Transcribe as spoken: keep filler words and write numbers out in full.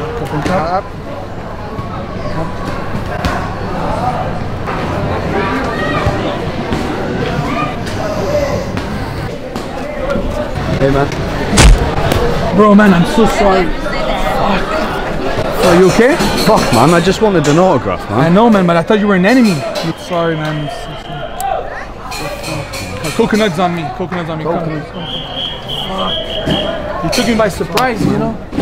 ครับ Hey man. Bro, man, I'm so sorry. Fuck. Are you okay? Fuck man, I just wanted an autograph, man. I know, man, but I thought you were an enemy. Sorry, man. Coconuts on me. Coconuts on me. Coconuts. Come. Fuck. You took me by surprise, you know?